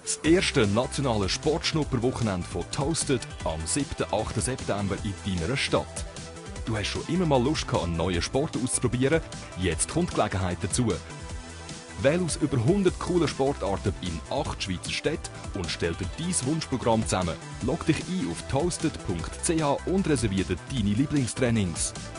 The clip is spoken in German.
Das erste nationale Sportschnupperwochenende von Toasted am 7. 8. September in deiner Stadt. Du hast schon immer mal Lust gehabt, einen neuen Sport auszuprobieren? Jetzt kommt die Gelegenheit dazu. Wähle aus über 100 coolen Sportarten in 8 Schweizer Städten und stell dir dein Wunschprogramm zusammen. Log dich ein auf toasted.ch und reserviere deine Lieblingstrainings.